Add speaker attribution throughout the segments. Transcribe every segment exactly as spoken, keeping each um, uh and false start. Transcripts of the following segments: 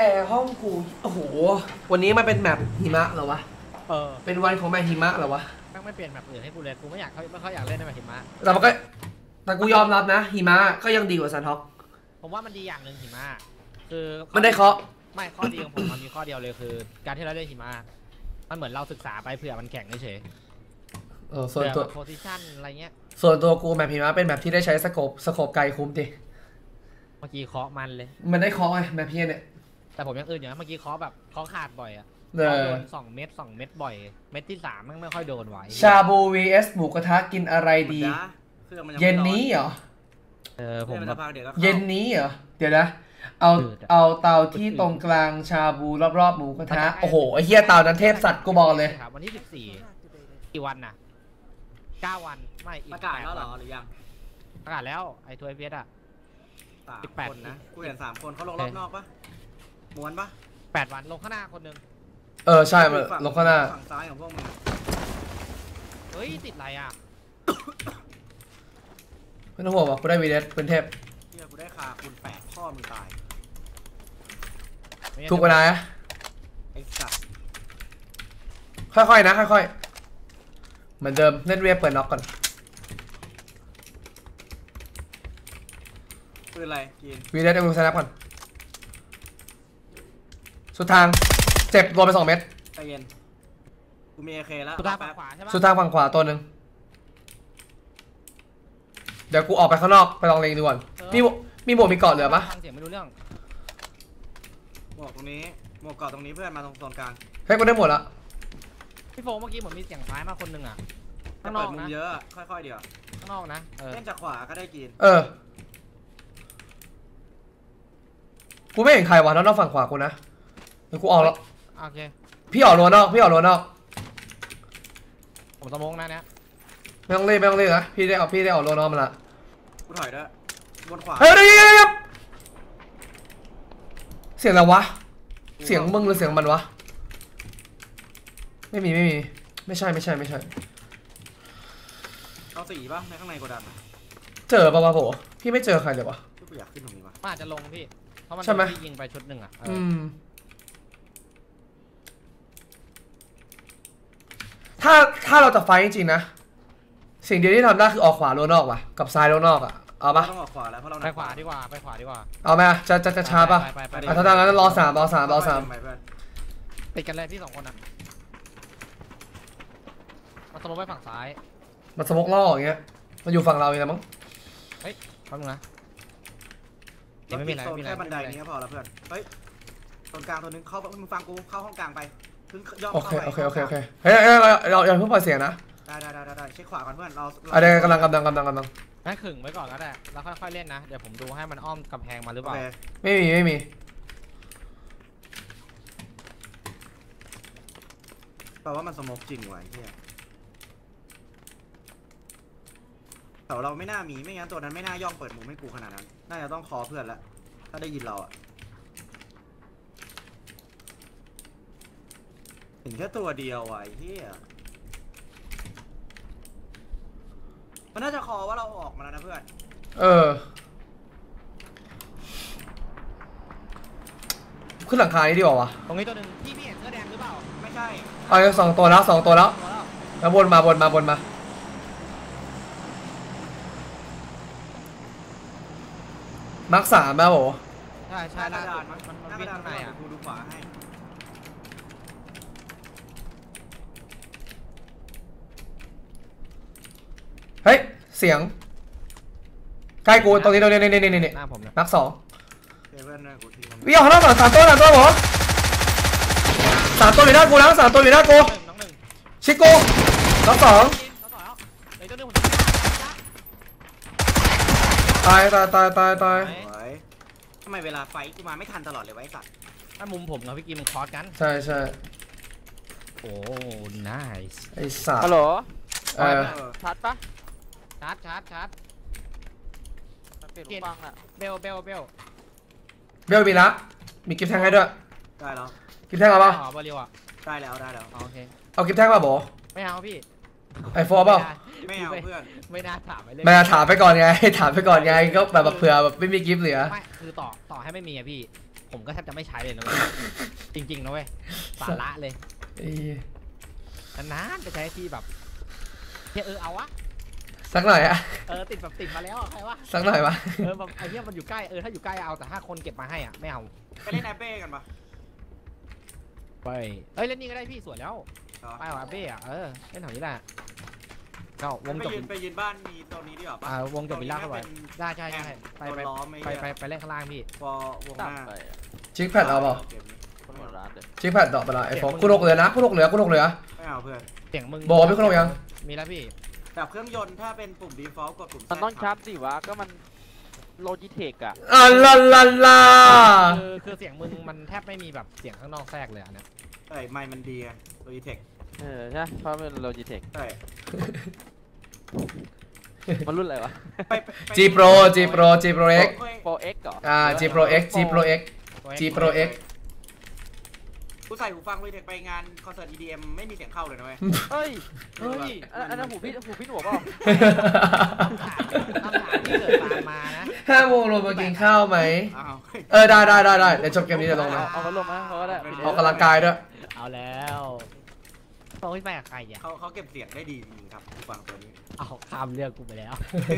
Speaker 1: แอร์ห้องกูโอ้โหวันนี้มันเป็นแมปหิมะเหรอวะ
Speaker 2: เออ
Speaker 1: เป็นวันของแมปหิมะเหรอวะ
Speaker 2: แม่งไม่เปลี่ยนแมปอื่นให้กูเลยกูไม่อยากเขาไม่ค่อยอยากเล่นในแมปหิมะ
Speaker 1: แต่มันก็แต่กูยอมรับนะหิมะก็ยังดีกว่าซันท็อก
Speaker 2: ผมว่ามันดีอย่างหนึ่งหิมะคือ
Speaker 1: มันได้เคาะ
Speaker 2: ไม่ข้อดีของผมมันมีข้อเดียวเลยคือการที่เราเล่นหิมะมันเหมือนเราศึกษาไปเผื่อมันแข่งเฉย
Speaker 1: เออส่วนตัว
Speaker 2: โพซิชันอะไรเงี้ย
Speaker 1: ส่วนตัวกูแมปหิมะเป็นแมปที่ได้ใช้สโคปสโคปไกลคุ้มดิ
Speaker 2: เมื่อกี้เคาะมันเลย
Speaker 1: มันได้เคาะไงแมปเพี้ยนเนี่ย
Speaker 2: แต่ผมยังอื่นอยู่นะเมื่อกี้เคาะแบบเคาะขาดบ่อยอะ
Speaker 1: โด
Speaker 2: นสองเม็ดสองเม็ดบ่อยเม็ดที่สามมันไม่ค่อยโดนไหว
Speaker 1: ชาบู วี เอส หมูกระทะกินอะไรดีเย็นนี้เหรอ
Speaker 2: เออผม
Speaker 1: เย็นนี้เหรอเดี๋ยวนะเอาเอาเตาที่ตรงกลางชาบูรอบๆหมูกระทะโอ้โหไอ้เหี้ยเตานั้นเทพสัตว์กูบอกเลย
Speaker 2: ครับวันที่สิบสี่กี่วันน่ะเก้าวันไม่อีก
Speaker 3: ประกาศแล้วเหรอหรือยัง
Speaker 2: ประกาศแล้วไอ้ทัวร์เฟียสอะ
Speaker 3: สิบแปดคนนะกูเห็นสามคนเขาลงรอบนอกปะม้วนปะ
Speaker 2: แปดวันลงข้างหน้าคนหนึ่ง
Speaker 1: เออใช่มันลงข้างหน้า
Speaker 3: ฝั่งซ้ายของพวกมึง
Speaker 2: เฮ้ยติดอะไรอ่ะ
Speaker 1: ไม่ต้องห่วงว่ะกูได้วีเดสเป็นเทพ
Speaker 3: เฮียกูได้คาคุณแปดพ่อมึงตาย
Speaker 1: ถูกไปไหน
Speaker 3: ไอ้สัตว์
Speaker 1: ค่อยๆนะค่อยๆเหมือนเดิมเล่นเวฟเปิดน็อกก่อน
Speaker 3: ปืนอะไรกิน
Speaker 1: วีเดสเอามือสแนปก่อนสุดทางเจ็บโดนไปสองเม็ด
Speaker 3: ใจเย็นกูมีเอเคแล้ว
Speaker 2: สุดทางฝั่งขวาใช่ปะ
Speaker 1: สุดทางฝั่งขวาตัวหนึ่งเดี๋ยวกูออกไปข้างนอกไปลองเล็งดูก่อนมีมีบวกมีเกาะเหลือปะ
Speaker 2: ฟังเสียงไม่รู้เรื่อง
Speaker 3: หมวกตรงนี้หมวกเกาะตรงนี้เพื่อนมาตรงโซนกลาง
Speaker 1: เฮ้ยกูได้หมดละ
Speaker 2: พี่โฟเมื่อกี้เหมือนมีเสียงซ้ายมาคนหนึ่งอ่ะ
Speaker 3: ข้างนอกนะเยอะค่อยๆเดี๋ยว
Speaker 2: ข้างนอกนะ
Speaker 3: เล่นจากขวาก็ได้กิน
Speaker 1: เออกูไม่เห็นใครวะนอกฝั่งขวากูนะเดี๋ยวกูออกแล้ว
Speaker 2: โอเค
Speaker 1: พี่ออกรัวนอกพี่ออกรัวนอก
Speaker 2: ผมสมองนะเนี้ย
Speaker 1: ไม่ต้องเล่นไม่ต้องเล่นนะพี่ได้ออกพี่ได้ออกรัวนอกมาละ
Speaker 3: กูถอยด้วยบนขวา
Speaker 1: เฮ้ยเดี๋ยวเสียงอะไรวะเสียงมึงหรือเสียงมันวะไม่มีไม่มีไม่ใช่ไม่ใช่ไม่ใช่
Speaker 3: เอาสีป่ะในข้างในโกดัง
Speaker 1: เจอป่าวะโผพี่ไม่เจอใครเลยวะ
Speaker 3: กูอยากขึ้นตรงนี้วะ
Speaker 2: อาจจะลงพี่เพราะมันยิงไปชุดหนึ่งอ่ะ
Speaker 1: อืมถ้าถ้าเราจะไฟจริงๆนะสิ่งเดียวที่ทำได้คือออกขวาล้วนนอกว่ะกับซ้ายล้วนนอกอ่ะเอาปะ
Speaker 3: ต้องออกขวาแล้วเพราะเรา
Speaker 2: ไปขวาดีกว่าไปขวาดีกว่า
Speaker 1: เอาไหมจะจะจะช้าปะอ่ะถ้าทางนั้นรอสามรอสามรอสาม
Speaker 2: ติดกันเลยพี่สองคนนะมาสมมติไปฝั่งซ้าย
Speaker 1: มาสมมติล่ออย่างเงี้ยมันอยู่ฝั่งเราเองนะมั้ง
Speaker 2: เฮ้ยแป๊บนึงนะ
Speaker 3: ไม่มีอะไรแค่บันไดนี้พอแล้วเพื่อนเฮ้ยตรงกลางตัวนึงเข้ามึงฟังกูเข้าห้องกลางไปถึงย่อเข้าไป
Speaker 1: โอเคโอเคโอเคเฮ้ยเราเราอย่าเพิ่งปล่อยเสียงนะ
Speaker 3: ได้ได้ได้ได้เช็คขวาก่อนเพื่อนเรา
Speaker 1: อะไรกำลังกำลังกำลังกำลัง
Speaker 2: งั้นขึงไว้ก่อนก็ได้แล้วค่อยๆเล่นนะเดี๋ยวผมดูให้มันอ้อมกำแพงมาหรือเปล่า
Speaker 1: ไม่มีไม่มี
Speaker 3: แปลว่ามันสมองจริงไว้ที่แต่เราไม่น่ามีไม่งั้นตัวนั้นไม่น่าย่องเปิดมุมให้กูขนาดนั้นน่าจะต้องคอเพื่อนละถ้าได้ยินเราอะเห็นแค่ตัวเดียวไว้ที่มันน่าจะคอว่าเราออกมาแล้วนะเพื่อน
Speaker 1: เออขึ้นหลังคานี้ดีกว่าวะ
Speaker 2: ตรงนี้ตัวหนึ่งพี่พี่เห็นเสื้อแดงหรือเปล่า
Speaker 3: ไม่ใช่
Speaker 1: เอาสองตัวแล้วสองตัวแล้วแล้วบนมาบนมาบนมามาร์คสามแล้วโห
Speaker 2: ใช่ใช่แล้วมันมันวิ่งข้างในอ่ะ
Speaker 3: ดูดูขวาให้
Speaker 1: เฮ้ยเสียงใกล้กูตรงนี้ตรงนี้นี่นี่นี่นี่
Speaker 2: หน้าผม
Speaker 1: นักสอง
Speaker 3: วิ่
Speaker 1: งออกนอกก่อนสามตัวสามตัวหรอสามตัวอยู่หน้ากูนะสามตัวอยู่หน้ากูชิโก้นักสองตายตายตายตายตาย
Speaker 3: ทำไมเวลาไฟกูมาไม่ทันตลอดเลยไว้สัตว์
Speaker 2: ถ้ามุมผมกับพี่กิมคอร์สกัน
Speaker 1: ใช่ใช่
Speaker 2: โอ้น่า
Speaker 1: ไอ้สัตว์
Speaker 4: ฮัลโหล
Speaker 1: เออ
Speaker 4: ชัดปะ
Speaker 2: ชาร์จชาร์จชาร์จ
Speaker 4: เปลี่ยนหูฟังอะ
Speaker 2: เบลเบลเบล
Speaker 1: เบลมีละมีกิฟต์แท่งให้ด้วย
Speaker 3: ได้แล้ว
Speaker 1: กิฟต์แท่งเอาป่ะ
Speaker 2: อ๋อบอลเรียวอ่ะ
Speaker 3: ได้แล้วได้แล้ว
Speaker 2: โอเค
Speaker 1: เอากิฟต์แท่งป่ะโบ
Speaker 2: ไม่เอาพี่
Speaker 1: ไอโฟร์ป่ะ
Speaker 3: ไม่เอาเพื่อน
Speaker 2: ไม่น่าถามไปเลย
Speaker 1: ไม่ถามไปก่อนไงถามไปก่อนไงก็แบบเผื่อแบบไม่มีกิฟต์เหลือ
Speaker 2: ไม่คือต่อต่อให้ไม่มีอะพี่ผมก็แทบจะไม่ใช้เลยนะเว้ยจริงๆนะเว้ยสาระเลยนานๆจะใช้ที่แบบเออเอาวะ
Speaker 1: สักหน่อยอะ
Speaker 2: เออติดแบบติดมาแล้วใครวะ
Speaker 1: สักหน่อยวะ
Speaker 2: เออแบบไอ้เนี้ยมันอยู่ใกล้เออถ้าอยู่ใกล้เอาแต่ถ้าคนเก็บมาให้อ่ะไม่เอา
Speaker 3: ไปเล่นแอปเป้กันปะ
Speaker 2: ไปเอ้ยเล่นนี่ก็ได้พี่สวยแล้วไปเอาแอปเป้อะเออเล่นแถวนี้แหละก็วงจบ
Speaker 3: ไปยืนบ้านมีตรงนี้ดีกว่า
Speaker 2: อ่าวงจบวิลล่าเข้าไปได้ใช่ใช่ไปไปไปไปไปเล่นข้างล่างพี่
Speaker 3: พอวงหน้า
Speaker 1: ชิคแพดเอาเปล่าชิคแพดดอกไปละไอ้ฟอกกูนกเหลือนะกูนกเหลือกูนกเหลือ
Speaker 3: ไม่เอาเพื่อน
Speaker 2: เสียงมึง
Speaker 1: บอกพี่กูนกยัง
Speaker 2: มีแล้วพี่
Speaker 3: ดับเครื่องยนต์ถ้าเป็นปุ่ม default กดปุ่ม
Speaker 4: มันต้องชาร์จสิวะก็มันโลจิเทคอะ
Speaker 1: อ่ะลาลาลา
Speaker 2: คือคือเสียงมึงมันแทบไม่มีแบบเสียงข้างนอกแทรกเลยอ่ะเนี่ย
Speaker 3: ใช่ไมค์มันดีไงโลจิเทค
Speaker 4: เออใช่เพราะเป็นโลจิเทค
Speaker 3: ใช่
Speaker 4: มันรุ่นอะไรวะ
Speaker 1: G Pro G Pro G Pro X
Speaker 4: Pro X เหรอ
Speaker 1: อ่า G Pro X G Pro X G Pro X
Speaker 3: กูใส่หูฟังเลยเทคไปงานคอนเสิร์ต อี ดี เอ็ม ไม่มีเสียงเข้าเลยนะเว้ย
Speaker 4: เฮ้ยเฮ้ยอันนั้นหูพี่หูพี่หนวกเปล่า
Speaker 2: คำถามที่เกิดตามมานะ
Speaker 1: ห้าโมงลงมากินข้าวไหมเออได้ได้ได้ได้เดี๋ยวจบเกมนี้จะลงแล้ว
Speaker 4: เอาเขาลงมาเขาได้
Speaker 1: ออกกำลังกายด้วย
Speaker 2: เอาแล้วโอ้ยไปกับใครอ่ะ
Speaker 3: เขาเขาเก็บเสียงได้ดีจริงครับหูฟังตัวนี้
Speaker 2: เอาข้ามเรื่องกูไปแล้ว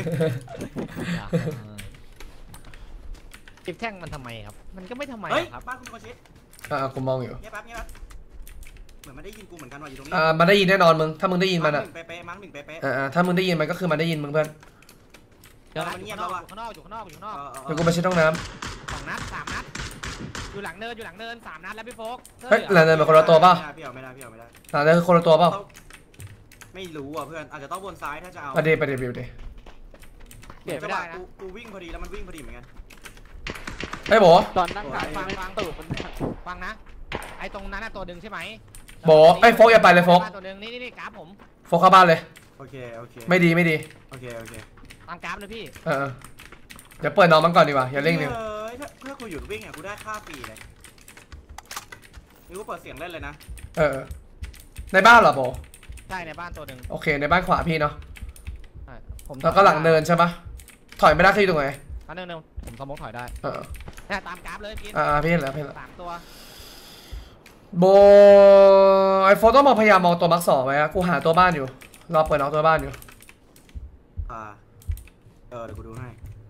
Speaker 2: เก็บแท่งมันทำไมครับมันก็ไม่ทำไมครับ
Speaker 3: บ้านคุณโคชิ
Speaker 1: อ่ากูมองอยู่
Speaker 3: เงียบแป๊บเงียบแป๊บเหมือนมันได้ยินกูเหมือนกันว่าอยู่ตรงนี้
Speaker 1: อ่ามันได้ยินแน่นอนมึงถ้ามึงได้ยินมันอ่ะ
Speaker 3: เป๊ะๆมั้งหนึ่งเป๊ะ
Speaker 1: ๆอ่าถ้ามึงได้ยินมันก็คือมันได้ยินมึงเพื่อน
Speaker 2: เดี๋ยวมันเงียบแล้วอยู่ข้างนอกอยู่ข้างนอกอยู่ข้างนอก
Speaker 1: เดี๋ยวกูไปเช็ดห้องน้
Speaker 2: ำสองนัดสามนัดอยู่หลังเนินอยู่หลังเนินสามนัดแล้วพี่โฟก
Speaker 1: เฮ้ยหลังเนินเป็นคนละตัวป่ะ
Speaker 3: พี่เอาไม่ได้พี่เอาไม่ได้
Speaker 1: หลังเนินคือคนละตัวป่ะ
Speaker 3: ไม่รู้อ่ะเพื่อนอาจจะต้องวนซ้ายถ้าจะเอา
Speaker 1: ประเดี๋ยวประเดี๋ยวประเดี๋ยว
Speaker 2: เปลี่ยนไม่ได้นะ
Speaker 3: กูวิ่งพอดีแล้วมันวิ่งพอดีเหมือนกัน
Speaker 1: ไอ้โบ
Speaker 4: ตอนนั่งขาย
Speaker 2: ฟังฟังตูดมันฟังนะไอ้ตรงนั้นน่ะตัวดึงใช่ไหม
Speaker 1: โบไอ้โฟกอย่าไปเลยโฟก
Speaker 2: ตัวดึงนี่นี่กราฟผม
Speaker 1: โฟกเข้าบ้านเลย
Speaker 3: โอเคโอเค
Speaker 1: ไม่ดีไม่ดี
Speaker 3: โอเคโอเค
Speaker 2: ตามกราฟเลยพี่
Speaker 1: เออเดี๋ยวเปิดน้องมันก่อนดีกว่าอย่าเร่งนิว
Speaker 3: เฮ้ยถ้ากูหยุดวิ่งอ่ะกูได้ค่าฟรีเลยนี่กูเปิดเสียงเล่นเลยนะ
Speaker 1: เออในบ้านเหรอโบ
Speaker 2: ใช่ในบ้านตัวหนึ่ง
Speaker 1: โอเคในบ้านขวาพี่เนาะแล้วก็หลังเนินใช่ปะถอยไม่ได้คือตรงไหน
Speaker 2: อันนึงนึงผมสมมติถอยได้
Speaker 1: เออ
Speaker 2: เนี่ยตามกราฟเลยพี่
Speaker 1: อ่าพี่เห็นแล้วพี่เห็นแล้ว
Speaker 2: สามตัว
Speaker 1: โบไอโฟต้องมาพยายามมองตัวมักสองไว้อะกูหาตัวบ้านอยู่รอเปิดน้องตัวบ้านอยู่
Speaker 3: อ่าเออเดี๋ยวกูดูให้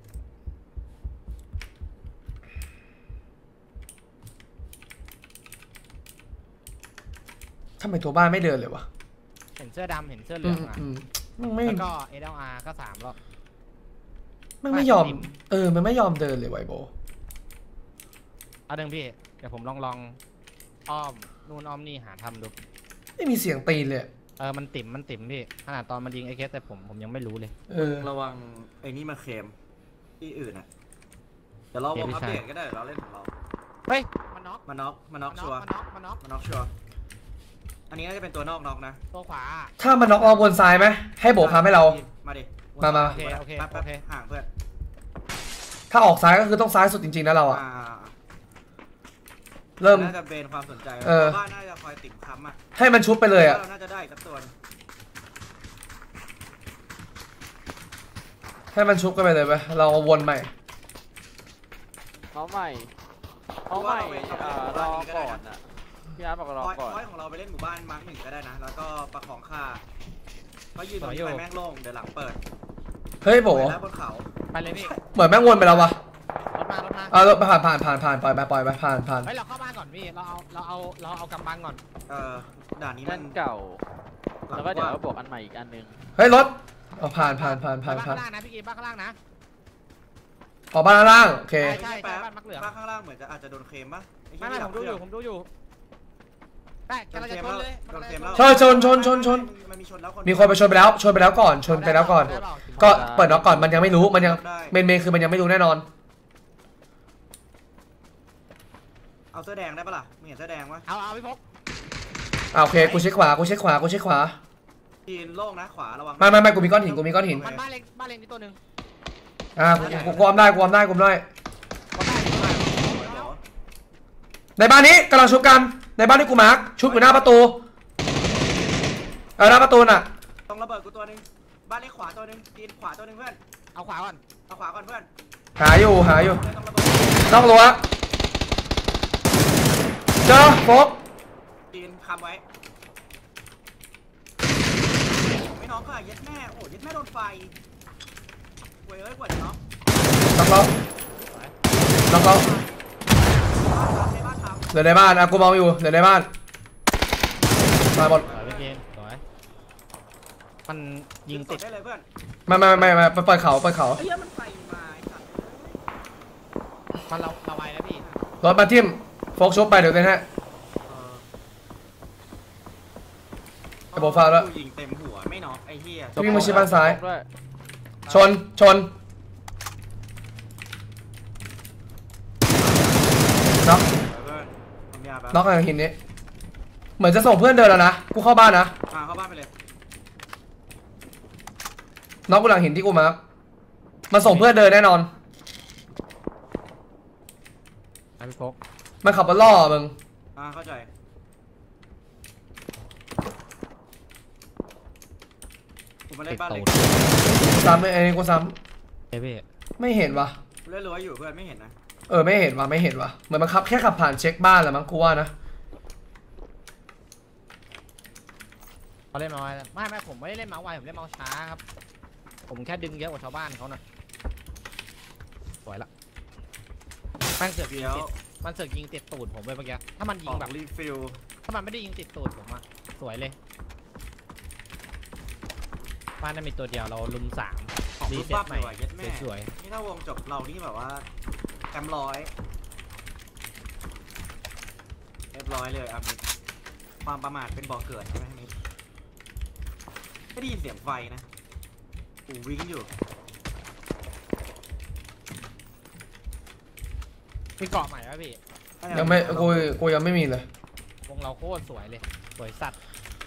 Speaker 1: ทำไมตัวบ้านไม่เดินเลยวะ
Speaker 2: เห็นเสื้อดำเห็นเสื้อเหลืองอ่ะแล้วก็ เอ แอล อาร์ ก็สามรอบ
Speaker 1: มันไม่ยอมเออมันไม่ยอมเดินเลยไวโบ
Speaker 2: เอาหนึ่งพี่เดี๋ยวผมลองลองอ้อมนู่นอ้อมนี่หาทำดู
Speaker 1: ไม่มีเสียงตีนเลย
Speaker 2: เออมันติ่มมันติ่มพี่ขนาดตอนมันยิงไอ้เคสแต่ผมผมยังไม่รู้เลย
Speaker 1: เออ
Speaker 3: ระวังไอ้นี่มาเค็มที่อื่นอ่ะเดี๋ยวเราลองอัปเดตก็ได้เราเล่นของเรา
Speaker 2: เฮ้ยมันน็อก
Speaker 3: มันน็อกมันน็อกชัวร์
Speaker 2: มันน็อกมันน็อก
Speaker 3: มันน็อกชัวร์อันนี้น่าจะเป็นตัวนอกน็อกนะ
Speaker 2: ตัวขวา
Speaker 1: ถ้ามันน็อกเราบนซ้ายไหมให้โบพาให้เรา
Speaker 3: มาดิ
Speaker 1: มามา
Speaker 2: โอเคโอเคโอเค
Speaker 3: ห่างเพื่อน
Speaker 1: ถ้าออกซ้ายก็คือต้องซ้ายสุดจริงๆนะเราอ่ะเริ่ม
Speaker 3: น่าจะเบนความสนใจบ้านน่าจะคอยติ่มค้ำอ่ะ
Speaker 1: ให้มันชุบไปเลยอ่ะ
Speaker 3: เราน่าจะได้สักตัว
Speaker 1: ให้มันชุบกันไปเลยไหมเราวนใหม่
Speaker 4: เขาใหม่เขาใหม่รอก่อนอ่ะพี่อาร์ตบอกรอก่อน
Speaker 3: พอยของเราไปเล่นหมู่บ้านมาร์คหนึ่งก็ได้นะแล้วก็ประคองค่าเพราะยืนตรงนี้ไปแม่งโล่งเดี๋ยวหลังเปิด
Speaker 1: เฮ้ยโบ
Speaker 3: บนเขา
Speaker 2: ไปเลยพี่
Speaker 1: เหมือนแม่งวนไปแล้ววะ
Speaker 2: รถมารถมา
Speaker 1: เอารถผ่านผ่านผ่านผ่านปล่อยไปปล่อยไปผ่านผ่าน
Speaker 2: เฮ้ยเราเข้าบ้านก่อนพี่เราเอาเราเอาเราเอากำบังก่อน
Speaker 3: เออด่านนี้
Speaker 4: มันเก่าแล้วก็เดี๋ยวเราบอกอันใหม่อีกอันนึง
Speaker 1: เฮ้ยรถเอาผ่านผ่านผ่านผ่าน
Speaker 2: ผ่านบ้านข้างล่างนะพี่กีบ้านข้างล่างนะ
Speaker 1: ออกบ้านข้างล่างโอเค
Speaker 2: ใช่ใช่บ้านมักเหลือง
Speaker 3: บ้านข้างล่างเหมือนจะอาจจะโดนเคลมป่ะ
Speaker 2: ไม่ไม่ผมดูอยู่ผมดูอยู่ได้กำลังจะชนเลย
Speaker 1: ชนชนชนชนชนมีคนไปชนไปแล้วชนไปแล้วก่อนชนไปแล้วก่อนก็เปิดน็อกก่อนมันยังไม่รู้มันยังเมนเมนคือมันยังไม่รู้แน่นอน
Speaker 3: เอาเสื้อแดงได้ปะล่ะมึงเห็นเสื้อแดงวะ
Speaker 2: เอาเอาพี่พก
Speaker 1: โอเคกูเช็คขวากูเช็คขวากูเช็คขวา
Speaker 3: ทีนโล่งนะขวาระวัง
Speaker 1: ไม่ไม่ไม่กูมีก้อนหินกูมีก้อนหิน
Speaker 2: มันบ้านเล็กบ้านเล็กนี่ตัวหนึ่ง
Speaker 1: อ่ากูกวมได้กวมได้กวมได้ในบ้านนี้กำลังชุบกันในบ้านที่กูมาร์คชุบอยู่หน้าประตูเออหน้าประตูน่ะ
Speaker 3: ต้องระเบิดกูตัวนึงบ้านเล็กขวาตัวนึงทีนขวาตัวนึงเพื่อน
Speaker 2: เอาขวาก่อน
Speaker 3: เอาขวาก่อนเพื่อน
Speaker 1: หาอยู่หาอยู่นอกรั้วเจอโฟก
Speaker 3: จีนคำไว้ไม่น้องค่ะยัดแม่โอ้ยัดแม่โดนไฟเว้ยเอ้ยกว่าเนาะ
Speaker 1: ล็อกเราล็อกเรา
Speaker 3: ในบ้านท
Speaker 1: เหลือในบ้านอะกูมองอยู่เหลือในบ้านมาหมด
Speaker 2: สวยพี่เกมสวยมัน
Speaker 3: ำ
Speaker 2: ยิงติด
Speaker 3: ได้เลยเพื่อน
Speaker 1: ไม่ไม่ไม่ไม่ไปเปิดเขาเปิดเขา
Speaker 3: ไอ้เหี้ยมันไฟมาไอ้สัตว์
Speaker 2: มันเราเราไวแล้วพี่
Speaker 1: รถมาทิ่มโฟกชุบไปเดี๋ยวเต้นฮะ ไอ้โบฟาวแล้ว
Speaker 3: ยิงเต็มหัวไม่น็อกไอ้เหี้ย
Speaker 1: วิ่งมาชิดบ้านซ้าย
Speaker 4: ด้วย
Speaker 1: ชนชนน็อก
Speaker 3: เพื่อนทำยาปะ
Speaker 1: น็อกอะไรหินนี้เหมือนจะส่งเพื่อนเดินแล้วนะกูเข้าบ้านนะ
Speaker 3: มาเข้าบ้านไปเลย
Speaker 1: น็อกกูหลังหินที่กูมาร์คมาส่งเพื่อนเดินแน่นอน
Speaker 2: ไอ้พี่โฟก
Speaker 1: มันขับมาล่อมึง
Speaker 3: อ่าเข้าใจผมมาเล่
Speaker 2: ติ
Speaker 3: น
Speaker 2: ด
Speaker 3: บ้าน
Speaker 2: ตู
Speaker 3: เล็ก
Speaker 2: ด
Speaker 1: ซ้ำไอ้นี่กูซ้
Speaker 2: เฮ้ยพี่
Speaker 1: ำไม่เห็นวะ
Speaker 3: เล่นรัวอยู่เพื่อนไม่เห็นนะ
Speaker 1: เออไม่เห็นวะไม่เห็นวะเหมือนมันขับแค่ขับผ่านเช็คบ้านแหละมั้งกูว่านะ
Speaker 2: เขาเล่นเมาส์ไวไม่ไม่ผมไม่ได้เล่นเมาส์ไวผมเล่นเมาส์ช้าครับผมแค่ดึงเยอะกว่าชาวบ้านเขาหน่อยสวยละแม่งเสือกยิง
Speaker 3: เดี๋ยว
Speaker 2: ติดมันเสือกยิงติดตูดผมไปเมื่อกี้ถ้ามันยิ
Speaker 3: อง อก
Speaker 2: แบบ
Speaker 3: รีฟิล
Speaker 2: ถ้ามันไม่ได้ยิงติดตูดผมอะสวยเลยบ้านนั้นมีตัวเดียวเราลุมสาม
Speaker 3: ออก
Speaker 2: รี
Speaker 3: รูป
Speaker 2: เซ็ต
Speaker 3: ปั๊บ
Speaker 2: ให
Speaker 3: เล
Speaker 2: ม่
Speaker 3: ยว่ะยัดแม่
Speaker 2: สวย
Speaker 3: นี่ถ้าวงจบเรานี่แบบว่าแคมร้อยเรียบร้อยเลยอามิดความประมาทเป็นบ่อเกิดใช่ไหมอามิดไม่ได้ยินเสียงไฟนะอูวิ่งอยู่
Speaker 2: ๆมีเกาะใหม่ไหมพี่
Speaker 1: ยังไม่กูกูยังไม่มีเลยว
Speaker 2: งเราโคตรสวยเลยสวยสัตว์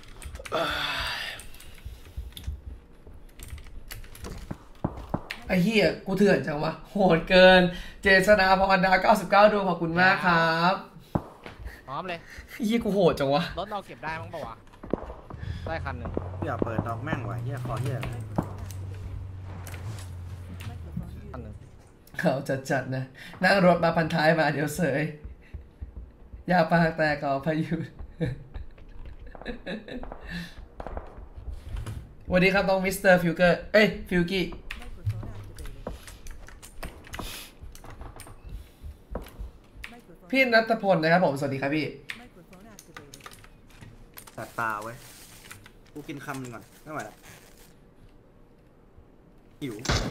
Speaker 1: ไอ้เหี้ยกูเถื่อนจังวะโหดเกินเจษนาพรดาเก้าสิบเก้าดวงขอบคุณมากครับ
Speaker 2: พร้อมเลย
Speaker 1: เหี้ยกูโหดจังวะ
Speaker 2: รถเราเก็บได้มั้งปะวะได้คันหนึ่ง
Speaker 3: อย่าเปิดดอกแม่งว่ะเฮียคอเฮีย
Speaker 2: คันหนึ่ง
Speaker 1: เขาจัดจัดนะนั่งรถมาพันท้ายมาเดี๋ยวเสยยาปากแตกก่อพายุสวัสดีครับน้องมิสเตอร์ฟิวเกอร์เอ้ยฟิวกี้พี่นัทพลนะครับผมสวัสดีครับพี่
Speaker 3: ตัดตาเว้ยกูกินคำหนึ่งก่อนไม่ไหวละหิว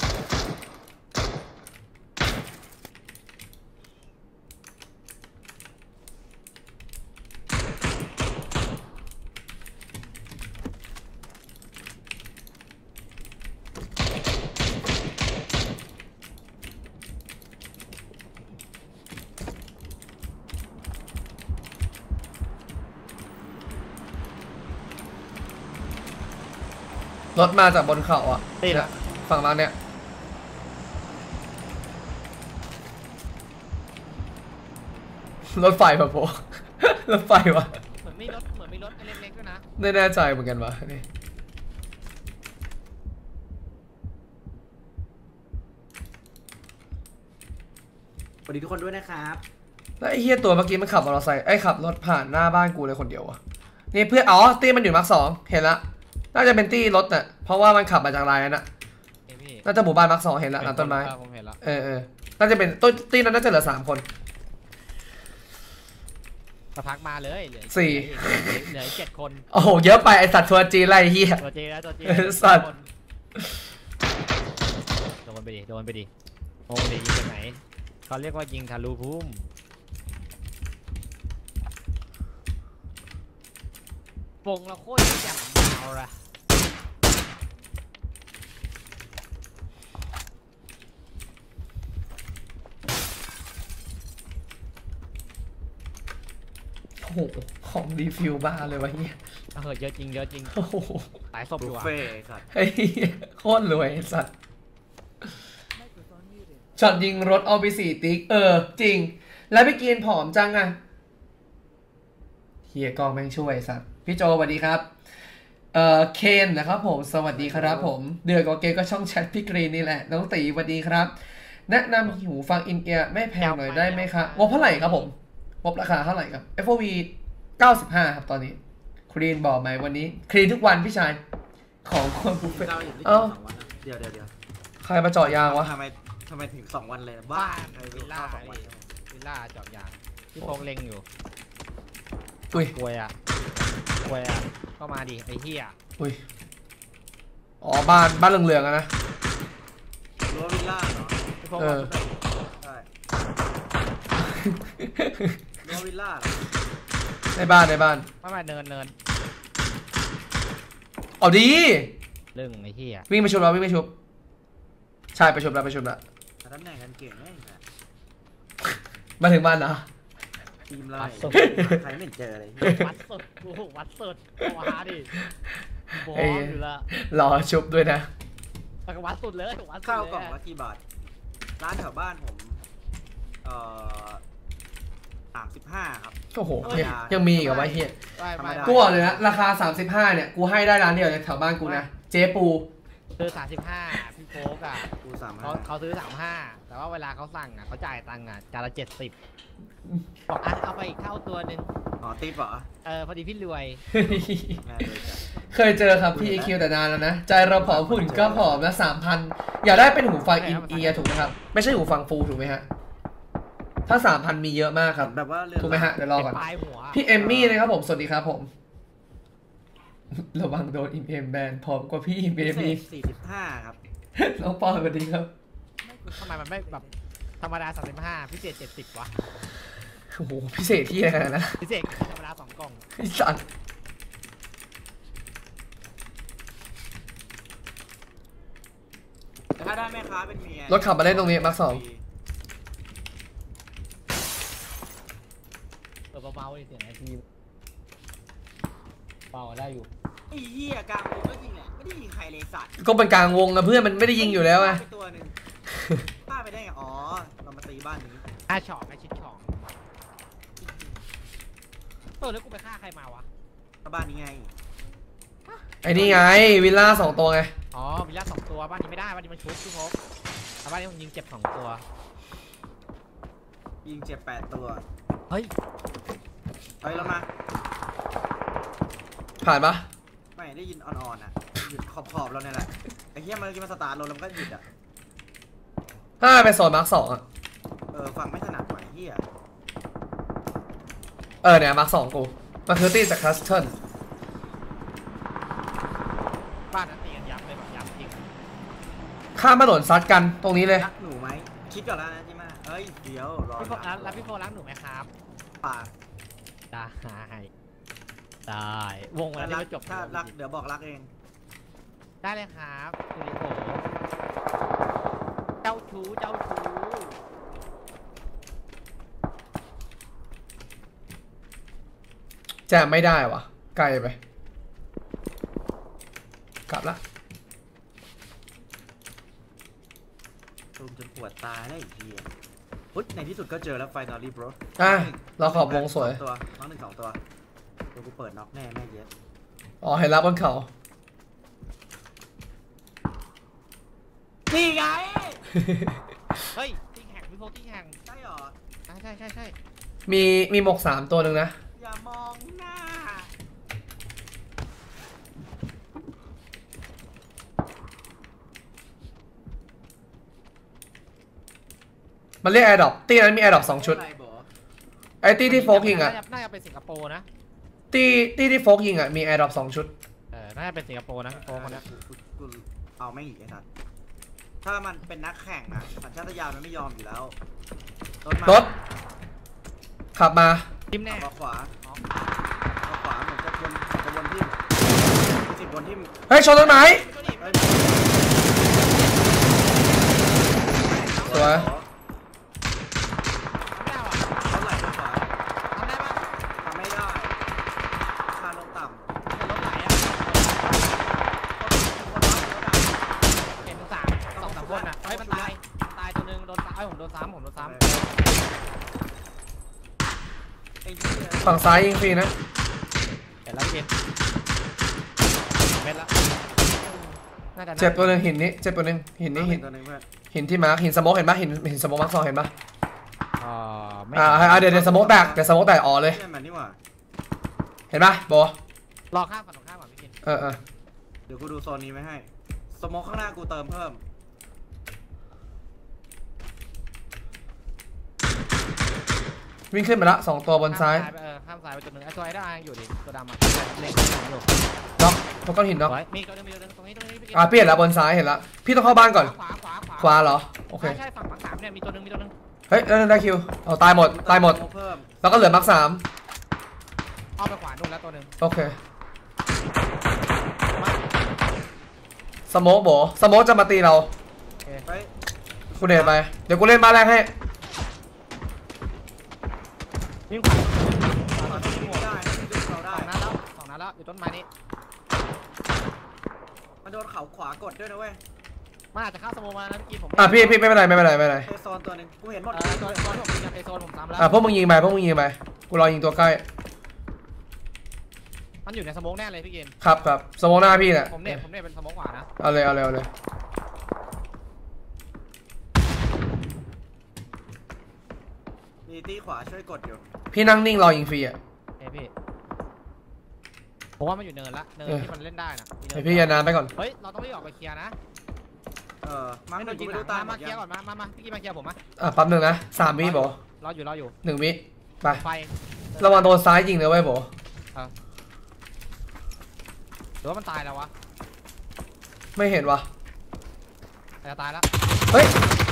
Speaker 1: รถมาจากบนเขาอ่ะ
Speaker 2: ตีละ
Speaker 1: ฝั่งมาเนี่ยรถไฟป่ะโป รถไฟวะ
Speaker 2: เหมือนมีรถเหมือนมีรถเล็กๆด้วยนะ
Speaker 1: ไม่แน่ใจเหมือนกันวะนี่
Speaker 3: สวัสดีทุกคนด้วยนะครับ
Speaker 1: แล้วไอ้เฮียตัวเมื่อกี้มันขับมอเตอร์ไซค์ไอ้ขับรถผ่านหน้าบ้านกูเลยคนเดียววะนี่เพื่อนอ๋อตี้มันอยู่มาร์คสองเห็นละน่าจะเป็นตี้รถน่ะเพราะว่ามันขับมาจากลายนั้นน่ะ
Speaker 2: เฮ้ยพี่
Speaker 1: น่าจะหมู่บ้านมาร์คสองเห็นละหลังต้นไม้
Speaker 2: เออผมเห็นแล้ว
Speaker 1: เออเออน่าจะเป็นต้นตี้นั้นน่าจะเหลือสามคน
Speaker 2: สักพักมาเลยเหลืออีก
Speaker 1: สี่
Speaker 2: เหลืออีกเจ็ดคน
Speaker 1: โอ้โหเยอะไปไอสัตว์ทัวร์จีนไรเฮีย
Speaker 2: ตัวจีแล้วตัวจี
Speaker 1: เออสัตว์
Speaker 2: โดนไปดิโดนไปดิโดนไปดิยิงจากไหนเขาเรียกว่ายิงทะลุพุ่มวงเราโคตรแจ่มเอาละ
Speaker 1: โอ้โหของรีฟิลบ้าเลยวะเฮีย
Speaker 2: เออเยอะจริงเยอะจริง
Speaker 1: โอ้โห
Speaker 2: สายศพ
Speaker 3: บุ
Speaker 2: อยู่
Speaker 3: ฟ
Speaker 2: อ่ะ
Speaker 3: เฟ่ต์ไอ้สัตว์
Speaker 1: ไอ้เหี้ยโคตรรวยไอ้สัตว์ช็อตยิงรถเอาไปสี่ติ๊กเออจริง แล้วพี่กีนผอมจังอะเฮียกองแม่งช่วยไอ้สัตว์พี่โจสวัสดีครับเอ่อเคนนะครับผมสวัสดีครับผมเดือดกว่าเกก็ช่องแชทพี่กรีนนี่แหละน้องตีสวัสดีครับ แนะนำหูฟังอินเอียร์ไม่แพงหน่อยได้ไหมครับงบเท่าไหร่ครับผมงงบราคาเท่าไหร่ครับ เอฟ โอ วี เก้าสิบห้าครับตอนนี้คลีนบอกไหมวันนี้คลีนทุกวันพี่ชายของคนบุฟเฟ่ต์
Speaker 3: เราอยู่ที่
Speaker 1: เอ้า
Speaker 3: สองวันนะเดี๋ยวเดี๋ยวเดี๋ยว
Speaker 1: ใครมาเจาะยางวะ
Speaker 3: ทำไมทำไมถึงสองวันเลยบ้า
Speaker 2: บ้าน
Speaker 3: ใคร
Speaker 2: วิล
Speaker 3: ข้า
Speaker 2: ล่าว
Speaker 3: สองวัน
Speaker 2: ดิวิลล่าเจาะยางพี่โฟกเล็งอยู่
Speaker 1: อุ้ย
Speaker 2: กวยอ่ะกวยอ่ะก็มาดิไอ้เหี้ย
Speaker 1: อุ้ยอ๋อบ้านบ้านเหลืองๆอะนะ
Speaker 3: รั้ววิลล่าเหรอ
Speaker 2: พี่โฟก
Speaker 1: เอ
Speaker 2: มา
Speaker 1: อ
Speaker 2: ชุดไหน
Speaker 3: ใช่รั้ววิลล่าเหรอ
Speaker 1: ในบ้านในบ้าน
Speaker 2: ไม่ไม่เนินเนิน
Speaker 1: เอาดี
Speaker 2: เรื่องไอ้เหี้ย
Speaker 1: วิ่งไปชุบแล้ววิ่งไปชุบใช่ไปชุบแล้วไปชุบแล้ว
Speaker 3: แต่ตำแหน่งกันเก่งแม่งอะ
Speaker 1: มาถึงบ้านนะ
Speaker 3: ทีมเราเนี่ยใครไม่เห็นเจอเลย
Speaker 2: วัดสุดโอ้โหวัดสุดเอามาดิบอสอยู่ละ
Speaker 1: รอชุบด้วยนะ
Speaker 2: แต่ก็วัดสุดเลยวัดสุด
Speaker 3: ข้าว
Speaker 2: เลย
Speaker 3: กล่องละกี่บาท ร้านแถวบ้านผม เอ่อสามสิบห้าครับ
Speaker 1: โอ้โหยังยังมีอีกเหรอวะเฮีย
Speaker 2: ไม่ไม่
Speaker 3: ธรรมดา
Speaker 1: กูบอกเลยนะราคาสามสิบห้าเนี่ยกูให้ได้ร้านเดียวในแถวบ้านกูนะเจ๊ปู
Speaker 2: ซื้อสามสิบห้าพี่โฟกอ่ะ
Speaker 3: กูสาม
Speaker 2: เขา
Speaker 3: ห้า
Speaker 2: เขาซื้อสามห้าแต่ว่าเวลาเขาสั่งอ่ะเขาจ่ายตังค์อ่ะจานละเจ็ดสิบบอกอ่ะเอาไปอีกเท่าตัวหนึ่ง
Speaker 3: อ๋อติ๊บเหรอ
Speaker 2: เออพอดีพี่รวย
Speaker 3: แม่เลยจ้ะ
Speaker 1: เคยเจอครับพี่ อี คิว แต่นานแล้วนะ ใจเราผอมหุ่นก็ผอมนะสามพันอยากได้เป็นหูฟังอินเอียร์ถูกไหมครับ ไม่ใช่หูฟังฟูลถูกไหมฮะ ถ้าสามพันมีเยอะมากครับ
Speaker 3: แบบว่าเรื่อง
Speaker 1: ถูกไหมฮะ เดี๋ยวรอก่อน
Speaker 2: ปลายหัว
Speaker 1: พี่เอมมี่นะครับผม สวัสดีครับผม ระวังโดนอิมเอมแบนผอมกว่าพี่เอ
Speaker 3: พิ
Speaker 1: ม
Speaker 3: เศ
Speaker 1: มี่
Speaker 3: ษสี่สิบห้าครับ
Speaker 1: น้องปอนสวัสดีครับ
Speaker 2: ทำไมมันไม่แบบธรรมดาสามสิบห้าพิเศษเจ็ดสิบวะ
Speaker 1: โอ้โห พิเศษที่อะไรขนาดนั้นนะ
Speaker 2: พิเศษธรรมดาสองกล่อง
Speaker 1: ไอ้สัตว์
Speaker 3: แต่ถ้าได้แม่ค้าเป็นเมีย
Speaker 1: รถขับมาเล่นตรงนี้มาร์คสอง
Speaker 2: เออเบาๆดิเสียงไอทีเบาได้อยู่
Speaker 3: ไอ้เหี้ยกลางวงก็จริงแหละไม่ได้ยิงใครเลยสัตว์
Speaker 1: ก็เป็นกลางวงนะเพื่อนมันไม่ได้ยิงอยู่แล้วไง
Speaker 3: ไปตัวหนึ่งพลาดไปได้ไง อ๋อ เรามาตีบ้านนี้
Speaker 2: อ่ะฉอกไอชิดฉอกเออแล้วกูไปฆ่าใครมาวะ
Speaker 3: ก็บ้านนี้ไง
Speaker 1: ไอ้นี่ไงวิลล่าสองตัวไง
Speaker 2: อ๋อวิลล่าสองตัวบ้านนี้ไม่ได้บ้านนี้มันชุบพี่พกแต่บ้านนี้มันยิงเจ็บสองตัว
Speaker 3: ยิงเจ็บแปดตัว
Speaker 2: เฮ้ย
Speaker 3: เฮ้ยแล้วมา
Speaker 1: ผ่านปะ
Speaker 3: ไม่ได้ยินอ่อนๆอ่ะ หยุดขอบๆเราเนี่ยแหละ ไอ้เหี้ยมันเมื่อกี้มันสตาร์ทรถแล้วมันก็หยุดอ่ะ
Speaker 1: ถ้าไปโซนมาร์คสองอะ
Speaker 3: เออ ฟังไม่ถนัดไหวเหี้ย
Speaker 1: เออเนี่ยมาร์คสองกูมันคือตีจากคัสเทิล
Speaker 2: บ้านนั้นตีกันยับเลยแบบยับจริง
Speaker 1: ข้ามถนนซัดกันตรงนี้เลย
Speaker 3: รักหนูไหม คิดก่อนแล้วนะจิมาเอ้ย เดี๋ยวรอ
Speaker 2: พี่โฟกแล้วพี่โฟกรักหนูไหมครับ
Speaker 3: ปาก
Speaker 2: ได้ได้วงวันนี้
Speaker 3: รัก
Speaker 2: ไม่จบ
Speaker 3: ถ้ารัก เดี๋ยวบอกรักเอง
Speaker 2: ได้เลยครับคุณลิโกเจ้าชู้เจ้าชู้
Speaker 1: จะไม่ได้วะไกลไปกลับละ
Speaker 3: ตูมจนปวดตาได้อีกทีพุทในที่สุดก็เจอแล้วไฟนอลลี่บรอ
Speaker 1: อ่ะเราขอบวงสวย
Speaker 3: ตัวน้องหนึ่งสองตัวตัวกูเปิดน็อกแน่แม่เย็ด
Speaker 1: อ๋อเห็นรับบนเขา
Speaker 3: นี่ไง
Speaker 2: เฮ้ยที่แข่งพี่โฟกที่แข่ง
Speaker 3: ใช่หรอ
Speaker 2: อ่ะใช่ใช่ใช่
Speaker 1: มีมีหมกสามตัวหนึ่งนะ
Speaker 3: อย่ามองหน้า
Speaker 1: มันเรียกแอร์ดรอปตีนั้นมีแอร์ดรอปสองชุด
Speaker 3: อะไรบอก
Speaker 1: ไอ้ตีที่โฟกยิงอะ
Speaker 2: น่าจะน่าจะเป็นสิงคโปร์นะ
Speaker 1: ตีตีที่โฟกยิงอะมีแอร์ดรอปสองชุด
Speaker 2: เออน่าจะเป็นสิงคโปร์นะพี่โฟกคนเนี้ย
Speaker 3: กูกูเอาไม่งอีกไอ้สัตว์ถ้ามันเป็นนักแข่งอะสัญชาตญาณมันไม่ยอมอยู่แล้วรถมาร
Speaker 1: ถ ขับมา
Speaker 2: ทิมแน่
Speaker 3: เอาขวาเอาขวาเหมือนจะวนจะวนทิ่มสิบวนทิ่ม
Speaker 1: เฮ้ยชนต้นไม้
Speaker 3: เฮ้ย
Speaker 1: สวย
Speaker 2: ไม่เอาอ่ะ
Speaker 3: เท่าไหร่ขวา
Speaker 2: ทำได้ปะ
Speaker 3: ทำไม่ได้คาลงต่ำ
Speaker 2: แต่รถไหลอ่ะเห็นสามสองสามคนอ่ะเฮ้ยมันตายตายตัวหนึงโดนตายผมโดนซ้ำผมโดนซ้ำ
Speaker 3: ไอ้เหี้ย
Speaker 1: ฝั่งซ้ายยิงฟรีนะ
Speaker 2: เห็นแล้วพี่เกมเม็ดละน่าจะ
Speaker 1: เจ็บตัวหนึ่งหินนี้เจ็บตัวหนึ่งหินนี้หิน
Speaker 3: ตัวหนึงเพื่อน
Speaker 1: หินที่มาร์คหินสโมกเห็นปะหินหินสโมกมาร์คสองเห็นปะ
Speaker 3: เอา
Speaker 2: อ่าไม่
Speaker 1: อ่าอ่าเดี๋ยวเดี๋ยวสโมกแตกเดี๋ยวสโมกแตกอ๋อเลย
Speaker 3: นี่มันนี่หว่า
Speaker 1: เห็นปะโบ
Speaker 2: รอข้ามฝั่งตรงข้ามก่อนพี่กิน
Speaker 1: เออเออ
Speaker 3: เดี๋ยวกูดูโซนนี้ไว้ให้ สโมกข้างหน้ากูเติมเพิ่ม
Speaker 1: วิ่งขึ้นไปละสองตัวบนซ้าย
Speaker 2: ข้มไปเออข้ามซ้ายไปจุดหนึ่งไอ้ตัวไอ้ด้านอยู่ดิตัวดำอ่ะเล็งหนู
Speaker 1: น็อกตรงก้อนหินน็อก
Speaker 2: ไว้มีตัวหนึงมีตัวหนึงตรงนี้ตรงนี้พี่กิน
Speaker 1: อ่าพี่เห็นแล้วบนซ้ายเห็นแล้วพี่ต้องเข้าบ้านก่อน
Speaker 2: ขวาขวาขวา
Speaker 1: ขวาเหรอโอเค
Speaker 2: ใช่ใช่ฝั่งฝั่งสามเนี่ยมีตัวหนึงมีตัวหนึง
Speaker 1: เฮ้ยได้ได้คิวเอาตายหมดตายหมด
Speaker 3: สโกเพิ่ม
Speaker 1: แล้วก็เหลือมาร์คสาม
Speaker 2: เอาไปขวานู่นแล้วตัวหนึง
Speaker 1: โอเค
Speaker 2: มา
Speaker 1: สโมกโบสโมกจะมาตีเรา
Speaker 3: ไป
Speaker 1: กูเดทไปเดี๋ยวกูเล่นบ้านแรกให้
Speaker 2: วิ่งขวา
Speaker 3: ขอตรงนี้ได้ดึงเรา
Speaker 2: ส
Speaker 3: ได้
Speaker 2: องนัดแล้วสองนัดแล้วอยู่ต้นไม้นี้
Speaker 3: มันโดนเขาขวากดด้วยนะเว้ย
Speaker 2: มันอาจจะเข้าสโมมานะพี่กินผม
Speaker 1: อ่ะพี่พี่ไม่เป็นไรไม่เป็นไรไม่เป็นไร
Speaker 3: เทโซนตัวหนึงกูเห็นหมด
Speaker 2: เออตัวตัวที่ผมยิงกับไอโซนผมซ้ำแล้ว
Speaker 1: อ่ะพวกมึงยิงไปพวกมึงยิงไปกูรอยิงตัวใกล้
Speaker 2: มันอยู่ในสโมกแน่เลยพี่กิน
Speaker 1: ครับครับสโมกหน้าพี่แหละ
Speaker 2: ผมเนี่ยผมเนี่ยเป็นสโมกขวานะ
Speaker 1: เอาเลยเอาเลยเอาเลย
Speaker 3: มีตีขวาช่วยกดอยู่
Speaker 1: พี่นั่งนิ่งรอยิงฟรีอ่ะ
Speaker 2: เอ้ยพี่ผมว่ามันอยู่เนินละเนิน
Speaker 1: เออ
Speaker 2: ที่มันเล่นได้นะมีเนิน
Speaker 1: ให้พี่ยานานไปก่อน
Speaker 2: เฮ้ยเราต้องรีบออกไปเคลียร์นะ
Speaker 3: เออมั้ง
Speaker 2: ไม่
Speaker 3: ห
Speaker 2: โด
Speaker 3: นึ่
Speaker 2: น
Speaker 3: งกู
Speaker 2: ยิง
Speaker 3: ไม่
Speaker 2: หลั
Speaker 3: รู้
Speaker 2: ง
Speaker 3: ตาม
Speaker 2: มามาเคลียร์ก่อนมามามาพี่กินมาเคลียร์ผมมา
Speaker 1: อ่ะแปั๊บหนึ่งนะสามวิโบ
Speaker 2: รออยู่รออยู่
Speaker 1: หนึ่งวิไป
Speaker 2: ไฟ
Speaker 1: ระวังโดนซ้ายยิงนะเว้ยโบ
Speaker 2: หรือว่ามันตายแล้ววะ
Speaker 1: ไม่เห็นวะ
Speaker 2: อาจจะตายแล้ว
Speaker 1: เฮ้ย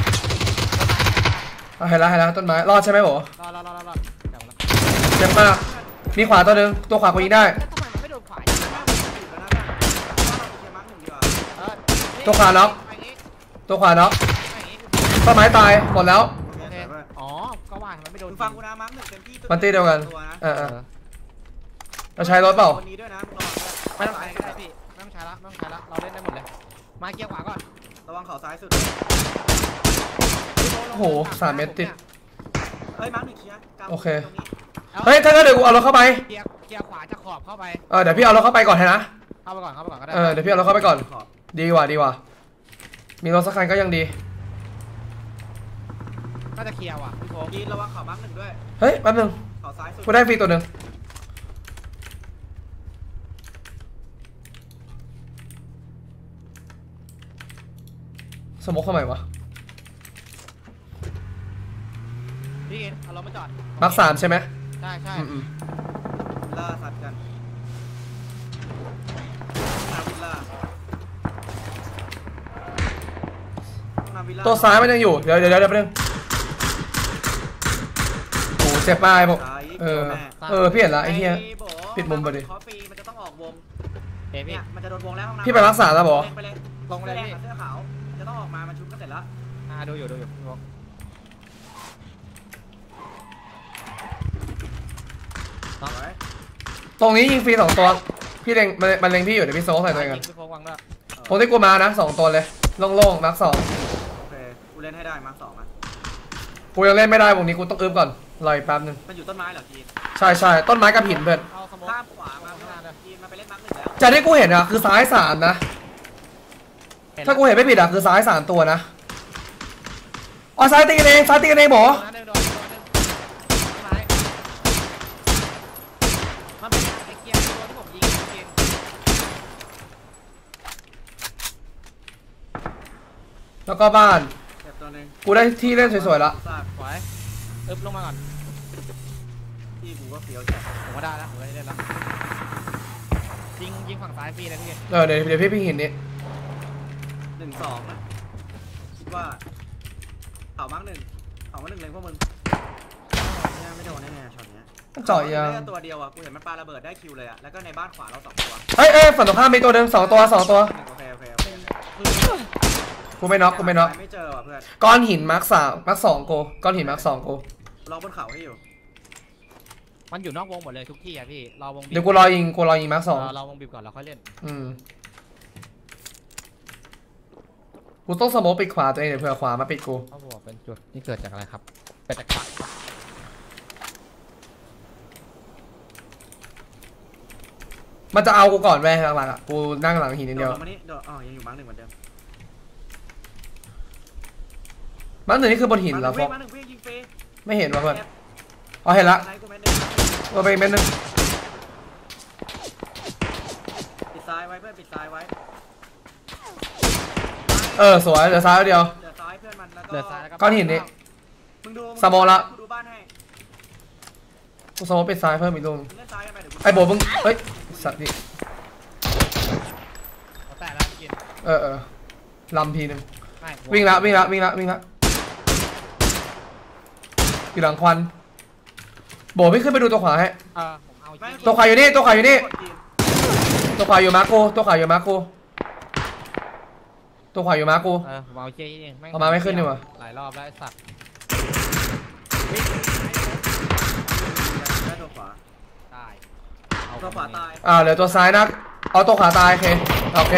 Speaker 1: เอาเห็นแล้วเห็นแล้วต้นไม้รอดใช่ไหมโบ
Speaker 2: รอรอรอรอรอเดี๋ยวละ
Speaker 1: เจ็บมากมีขวาตัวหนึ่งตัวขวากูยิงได้
Speaker 2: แล้วทำไมมันไม่โดนขวายิงวะ
Speaker 3: อยู่แล้วนะว่าเราไปเคลียร์มั้งหนึ่งดีกว่า
Speaker 2: เออ
Speaker 1: ตัวขวาน็อก
Speaker 2: ไปอย่างงี้
Speaker 1: ตัวขวาน็อก
Speaker 2: ไปอย่างงี้
Speaker 1: ต้นไม้ตายหมดแล้ว
Speaker 3: โอเค
Speaker 2: โอเค
Speaker 3: สวยเว้ย
Speaker 2: อ๋อก็ว่าทำไมไม่โดน
Speaker 3: มึงฟังกูนะมั้งหนึ่งเต็มที่
Speaker 1: มันตีเดียวกัน
Speaker 3: ตัวะ
Speaker 1: เออ
Speaker 2: เอ
Speaker 1: เออ
Speaker 2: อ
Speaker 1: เราใช้รถเปล่า
Speaker 3: คนนี้ด้วยนะมึงระวังด้วย
Speaker 2: ไม่ต้องใช้ก็ได้พี่ไม่ต้องใช้ละไม่ต้องใช้ละเราเล่นได้หมดเลยมาเกียร์ขวาก่อน
Speaker 3: ระวังเขาซ้ายสุด
Speaker 1: โอ้โหสามเมตรติด
Speaker 3: เอ้ยมั้งหนึ่งเคลียร์กลาง
Speaker 1: โอเค
Speaker 3: ตรงนี้
Speaker 1: เฮ้ยถ้างั้นเดี๋ยวกูเอารถเข้าไป
Speaker 2: เกียร์เกียร์ขวาจะขอบเข้าไป
Speaker 1: เออเดี๋ยวพี่เอารถเข้าไปก่อนให้นะ
Speaker 2: เข้าไปก่อนเข้าไปก่อนก็ได้
Speaker 1: เออเดี๋ยวพี่เอารถเข้าไปก่อน
Speaker 3: ขอบ
Speaker 1: ดีกว่าดีกว่ามีรถสักคันก็ยังดี
Speaker 2: น่าจะเคลียร์ว่ะพี่โฟก
Speaker 3: ยีนระวังเขามั้งหนึ่งด้วย
Speaker 1: เฮ้ยแป๊บนึง
Speaker 3: เขาซ้ายสุด
Speaker 1: กูได้ฟรีตัวหนึ่งสโมกเข้าใหม่วะ
Speaker 2: พี่กินเอารถมาจอด
Speaker 1: มาร์คสามใช่ไหม
Speaker 2: ใช่ใช่
Speaker 1: อืมอืม
Speaker 3: ล่าสัตว์กันนาวิลล่านาวิลล่า
Speaker 1: ตัวซ้ายมันยังอยู่เดี๋ยวเดี๋ยวเดี๋ยวแป๊บนึงโอ้เจ็บมากไอ้พวก
Speaker 3: ซ้าย
Speaker 1: เออ
Speaker 3: แม่
Speaker 1: เออพี่เห็นละไอ้เหี้ย
Speaker 3: โบ
Speaker 1: ปิดมุมพอดี
Speaker 3: คอฟฟี่มันจะต้องออกวง
Speaker 2: เอ้ยพี่
Speaker 3: เนี่ยมันจะโดนวงแล้วห้องน้ำ
Speaker 1: พี่ไปรักษาแล้วบอ
Speaker 3: ไปเลย
Speaker 2: ลง
Speaker 3: เสื้
Speaker 2: เล
Speaker 3: อย แดง
Speaker 2: พี่
Speaker 3: กับเสื้อขาวจะต้องออกมามันชุบก็เสร็จแล้ว
Speaker 2: อ่าดูอยู่ดูอยู่พี่โฟก
Speaker 3: สวย
Speaker 1: ตรงนี้ยิงฟรีสองตัวพี่เล็งมันมันเล็งพี่อยู่เดี๋ยวพี่โซ่ใส่ตัวเองกัน
Speaker 2: พี่โฟกวางด้วย
Speaker 1: ตรงที่กูมานะสองตัวเลยโล่งๆมาร์คสอง
Speaker 3: โอเคกูเล่นให้ได้มาร์คสองอ่ะ
Speaker 1: กูยังเล่นไม่ได้วงนี้กูต้องอึบก่อนรออีกแป๊บนึง
Speaker 3: มันอยู่ต้นไม้เหรอจีน
Speaker 1: ใช่ใช่ต้นไม้กับหินเพื่อน
Speaker 2: เอาสโมก
Speaker 3: ข้ามขวามาจีนมาไปเล่นมาร์คหนึ่งแล้ว
Speaker 1: จากที่กูเห็นอะคือซ้ายสามนะ ถ้ากูเห็นไม่ผิดอะคือซ้ายสามตัวนะอ๋อซ้ายตีกันเองซ้ายตีกันเองหมอ
Speaker 2: โดนนะโดนโดนโดนซ้ายมันเป็นไอ้เกียร์ตัวที่ผมยิงเกียร์
Speaker 1: แล้วก็บ้าน
Speaker 3: เจ็บตัวหนึง
Speaker 1: กูได้ที่เล่นสวยๆละ
Speaker 3: ทราบ
Speaker 2: ไว้อึบลงมาก่อน
Speaker 3: ที่กูก็เฟี้ยวจัด
Speaker 2: ผมก็ได้แล้วผมก็ได้เล่นแล้วยิงยิงฝั่งซ้ายฟรีเลยพี่เกศ
Speaker 1: เออเดี๋ยวเดี๋ยวพี่พี่หินนี่
Speaker 3: หนึ่งสองนะคิดว่าเขามาร์คหนึ่งเขามาร์คหนึ่งเล็งพวกมึงเนี่ยไม่โดนแน่ๆช็อตเนี้ย
Speaker 1: เจาะยาง
Speaker 3: ได้ตัวเดียวอ่ะกูเห็นมันปาระเบิดได้คิวเลยอ่ะแล้วก็ในบ้านขวาเราสองตัว
Speaker 1: เฮ้ยเอ้ยฝั่งตรงข้ามมีตัวหนึ่งสองตัวสองตัว
Speaker 3: โอเคโอเคโอเค
Speaker 1: กูไม่น็อกกูไม่น็อก
Speaker 3: ไม่เจอว่ะเพื่อน
Speaker 1: ก้อนหินมาร์คสามมาร์คสองกูก้อนหินมาร์คสองกู
Speaker 3: ล็อกบนเขาให้อยู่
Speaker 2: มันอยู่นอกวงหมดเลยทุกที่อะพี่เราวงบีบ
Speaker 1: เดี๋ยวกูรอยิงกูรอยิงมาร์คสอง
Speaker 2: เออเราวงบีบก่อนเราค่อยเล่น
Speaker 1: อืมกูต้องสโมกปิดขวาตัวเองเดี๋ยวเผื่อขวามาปิดกู
Speaker 2: เขาบอกเป็นจุดนี่เกิดจากอะไรครับเกิดจากขวา
Speaker 1: มันจะเอากูก่อนแม่หลังๆอ่ะกูนั่งหลังหินนิด
Speaker 3: โด
Speaker 1: เดี
Speaker 3: ด
Speaker 1: ยว
Speaker 3: ลงมานี่โดดอ๋อยังอยู่มาร์คหนึ่งเหมือนเดิม
Speaker 1: มาร์คหนึ่งนี่คือบนหินเหรอฟ
Speaker 3: มา
Speaker 1: อก
Speaker 3: มาร์คหนึ่งเพื่อนยิงฟรี
Speaker 1: ไม่เห็นว่ะเพื่อนอ๋อเห็นละ
Speaker 3: ไหนกูแม่นหนึ่ง
Speaker 1: ตัวไปอีกเม็ดนึง
Speaker 3: ปิดซ้ายไว้เพื่อนปิดซ้ายไว้
Speaker 1: เออสวยเหลือซ้ายเดียว
Speaker 3: เหลือซ้ายเพื่อนมันแล้วก็
Speaker 2: เหลือซ้ายแล้วก็
Speaker 1: ก้อนหินนี่
Speaker 3: มึงดู
Speaker 1: สมองละ
Speaker 3: กูดูบ้านให้
Speaker 1: กูสมมติปิดซ้ายเพิ่มอีกลูก
Speaker 3: มึงเล่นซ้ายกันไปเดี๋ยวกู
Speaker 1: ไอ้โบมึงเฮ้ยสัตว์นี่
Speaker 2: เอาแต่แล้วกิน
Speaker 1: เออเออลำทีนึง
Speaker 2: ไม่
Speaker 1: วิ่งละวิ่งละวิ่งละวิ่งละอยู่หลังควันโบไม่ขึ้นไปดูตัวขวาให้
Speaker 2: เออผมเอา
Speaker 3: ไม่
Speaker 1: ตัวขวาอยู่นี่ตัวขวาอยู่นี่
Speaker 3: กดทีม
Speaker 1: ตัวขวาอยู่มาร์คกูตัวขวาอยู่มาร์คกูตัวขวาอยู่มาร์คกู
Speaker 2: เออผมเอาเจ๊เอง
Speaker 1: เอามาไม่ขึ้นดีกว่า
Speaker 2: หลายรอบแล้วไอ้สัตว์
Speaker 3: แล้วตัวขวา
Speaker 2: ตาย
Speaker 3: ตัวขวาตาย
Speaker 1: อ่าเหลือตัวซ้ายนะเอาตัวขวาตายโอเคโอเค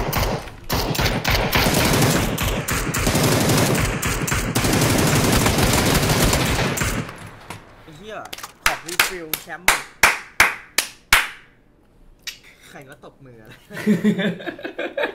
Speaker 3: ไอ้เหี้ยขอบรีฟิลแชมป์ใครก็ตบมืออะไร